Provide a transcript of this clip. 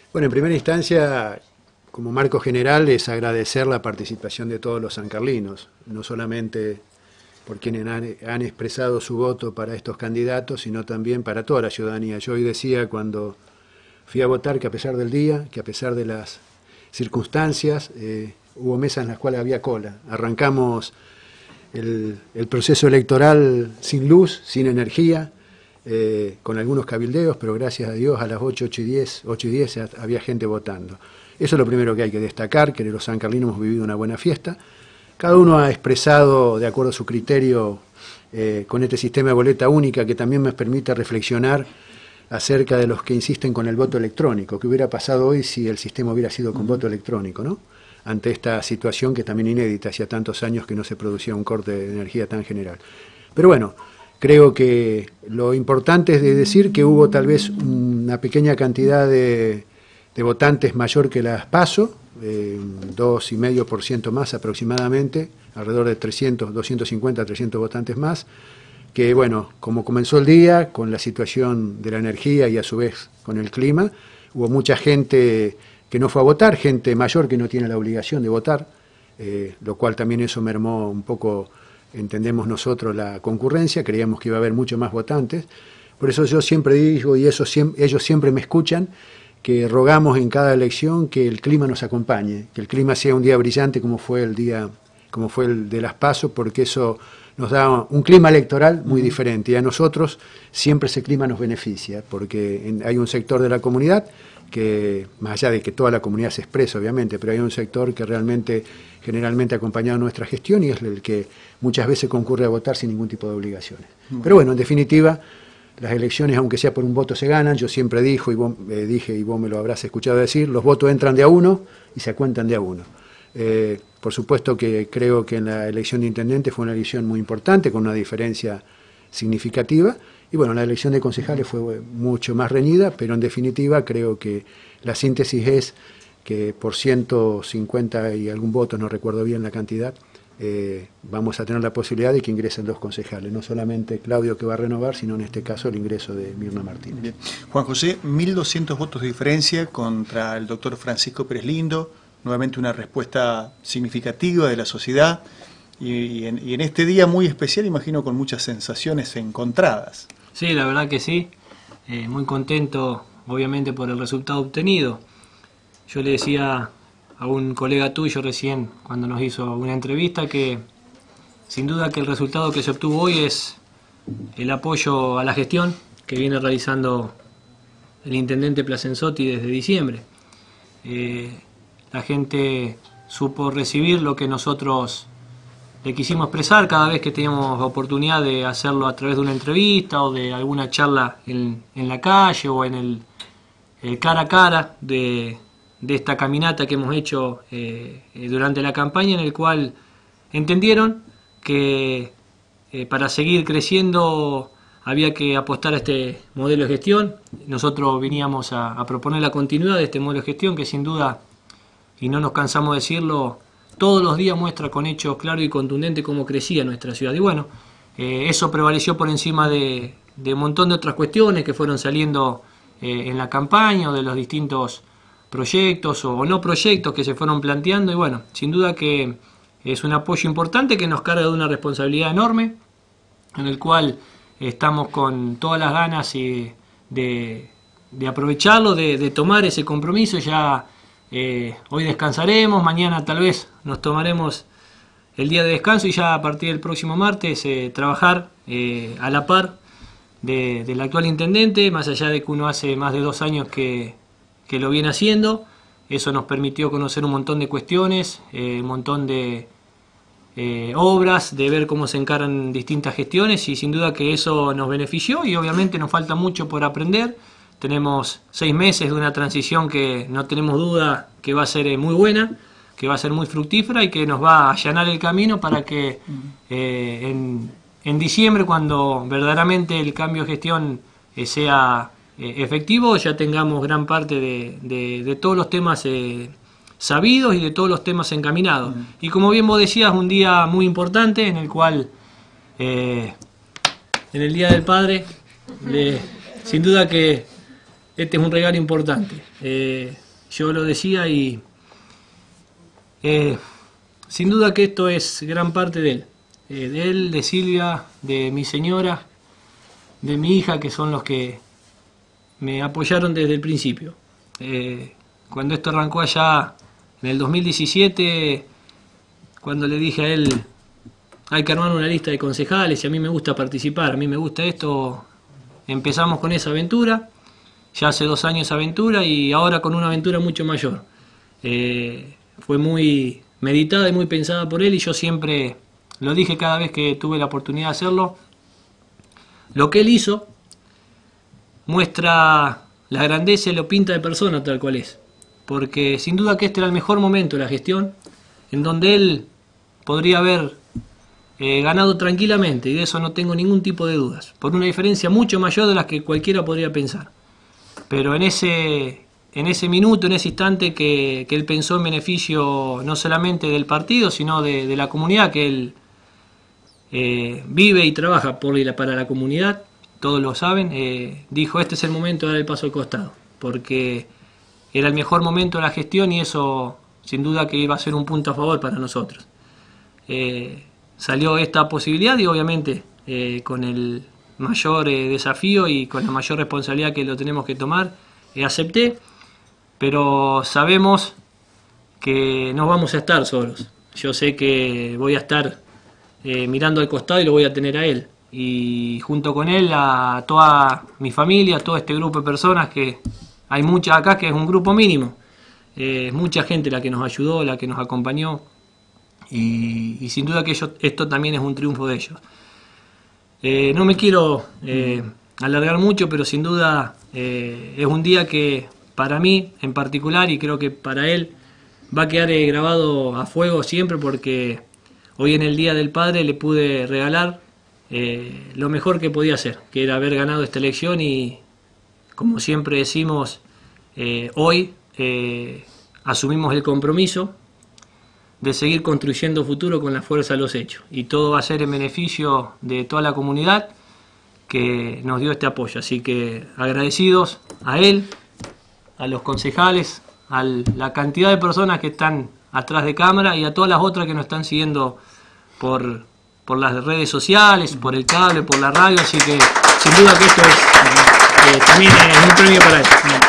Bueno, en primera instancia, como marco general, es agradecer la participación de todos los sancarlinos, no solamente por quienes han expresado su voto para estos candidatos, sino también para toda la ciudadanía. Yo hoy decía cuando fui a votar que a pesar del día, que a pesar de las circunstancias, hubo mesas en las cuales había cola. Arrancamos el proceso electoral sin luz, sin energía, con algunos cabildeos, pero gracias a Dios a las 8 y 10 había gente votando. Eso es lo primero que hay que destacar, que los sancarlinos hemos vivido una buena fiesta. Cada uno ha expresado, de acuerdo a su criterio, con este sistema de boleta única, que también me permite reflexionar acerca de los que insisten con el voto electrónico. ¿Qué hubiera pasado hoy si el sistema hubiera sido con voto electrónico, ¿no? Ante esta situación que también inédita, hacía tantos años que no se producía un corte de energía tan general. Pero bueno, creo que lo importante es de decir que hubo tal vez una pequeña cantidad de votantes mayor que las PASO, 2,5% más aproximadamente, alrededor de 250, 300 votantes más, que bueno, como comenzó el día, con la situación de la energía y a su vez con el clima, hubo mucha gente que no fue a votar, gente mayor que no tiene la obligación de votar, lo cual también eso mermó un poco, entendemos nosotros, la concurrencia, creíamos que iba a haber mucho más votantes. Por eso yo siempre digo, y ellos siempre me escuchan, que rogamos en cada elección que el clima nos acompañe, que el clima sea un día brillante como fue el de las PASO, porque eso nos da un clima electoral muy diferente, y a nosotros siempre ese clima nos beneficia, porque hay un sector de la comunidad que, más allá de que toda la comunidad se expresa obviamente, pero hay un sector que realmente generalmente ha acompañado nuestra gestión y es el que muchas veces concurre a votar sin ningún tipo de obligaciones. Pero bueno, en definitiva, las elecciones, aunque sea por un voto, se ganan. Yo siempre dije, y vos me lo habrás escuchado decir, los votos entran de a uno y se cuentan de a uno. Por supuesto que creo que en la elección de intendente fue una elección muy importante, con una diferencia significativa, y bueno, la elección de concejales fue mucho más reñida, pero en definitiva creo que la síntesis es que por 150 y algún voto, no recuerdo bien la cantidad, vamos a tener la posibilidad de que ingresen 2 concejales, no solamente Claudio, que va a renovar, sino en este caso el ingreso de Mirna Martínez. Bien. Juan José, 1.200 votos de diferencia contra el doctor Francisco Pérez Lindo, nuevamente una respuesta significativa de la sociedad y en este día muy especial, imagino, con muchas sensaciones encontradas. Sí, la verdad que sí, muy contento obviamente por el resultado obtenido. Yo le decía a un colega tuyo recién cuando nos hizo una entrevista que sin duda que el resultado que se obtuvo hoy es el apoyo a la gestión que viene realizando el intendente Plasenzotti desde diciembre. La gente supo recibir lo que nosotros le quisimos expresar cada vez que teníamos oportunidad de hacerlo a través de una entrevista o de alguna charla en la calle o en el cara a cara de esta caminata que hemos hecho durante la campaña, en el cual entendieron que para seguir creciendo había que apostar a este modelo de gestión. Nosotros veníamos a proponer la continuidad de este modelo de gestión que sin duda, y no nos cansamos de decirlo, todos los días muestra con hechos claros y contundentes cómo crecía nuestra ciudad. Y bueno, eso prevaleció por encima de un montón de otras cuestiones que fueron saliendo en la campaña o de los distintos proyectos o no proyectos que se fueron planteando. Y bueno, sin duda que es un apoyo importante que nos carga de una responsabilidad enorme, en el cual estamos con todas las ganas de aprovecharlo, de tomar ese compromiso. Ya hoy descansaremos, mañana tal vez nos tomaremos el día de descanso y ya a partir del próximo martes trabajar a la par del actual intendente, más allá de que uno hace más de 2 años que lo viene haciendo. Eso nos permitió conocer un montón de cuestiones, un montón de obras, de ver cómo se encaran distintas gestiones, y sin duda que eso nos benefició, y obviamente nos falta mucho por aprender. Tenemos 6 meses de una transición que no tenemos duda que va a ser muy buena, que va a ser muy fructífera y que nos va a allanar el camino para que en diciembre, cuando verdaderamente el cambio de gestión sea efectivo, ya tengamos gran parte de todos los temas sabidos y de todos los temas encaminados. Y como bien vos decías, un día muy importante en el cual, en el Día del Padre, sin duda que este es un regalo importante. Yo lo decía y sin duda que esto es gran parte de él, de Silvia, de mi señora, de mi hija, que son los que me apoyaron desde el principio. Cuando esto arrancó allá en el 2017, cuando le dije a él, hay que armar una lista de concejales y a mí me gusta participar, a mí me gusta esto, empezamos con esa aventura, ya hace 2 años esa aventura y ahora con una aventura mucho mayor. Fue muy meditada y muy pensada por él y yo siempre lo dije cada vez que tuve la oportunidad de hacerlo. Lo que él hizo muestra la grandeza y lo pinta de persona tal cual es, porque sin duda que este era el mejor momento de la gestión, en donde él podría haber ganado tranquilamente, y de eso no tengo ningún tipo de dudas, por una diferencia mucho mayor de las que cualquiera podría pensar. Pero en ese minuto, en ese instante que él pensó en beneficio no solamente del partido, sino de la comunidad, que él vive y trabaja para la comunidad, todos lo saben, dijo, este es el momento de dar el paso al costado, porque era el mejor momento de la gestión y eso sin duda que iba a ser un punto a favor para nosotros. Salió esta posibilidad y obviamente con el mayor desafío y con la mayor responsabilidad que lo tenemos que tomar, acepté, pero sabemos que no vamos a estar solos. Yo sé que voy a estar mirando al costado y lo voy a tener a él. Y junto con él a toda mi familia, a todo este grupo de personas, que hay muchas acá, que es un grupo mínimo. Mucha gente la que nos ayudó, la que nos acompañó. Y sin duda que esto también es un triunfo de ellos. No me quiero alargar mucho, pero sin duda es un día que para mí en particular, y creo que para él, va a quedar grabado a fuego siempre, porque hoy en el Día del Padre le pude regalar lo mejor que podía hacer, que era haber ganado esta elección y, como siempre decimos, hoy asumimos el compromiso de seguir construyendo futuro con la fuerza de los hechos. Y todo va a ser en beneficio de toda la comunidad que nos dio este apoyo. Así que agradecidos a él, a los concejales, a la cantidad de personas que están atrás de cámara y a todas las otras que nos están siguiendo por las redes sociales, por el cable, por la radio. Así que sin duda que esto es también es un premio para él.